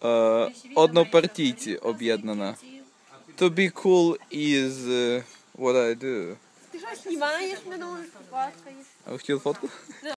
однопартійці об'єднана. To be cool is what I do. Ти що знімаєш мене, фоткаєш? А ви хотіли фотку?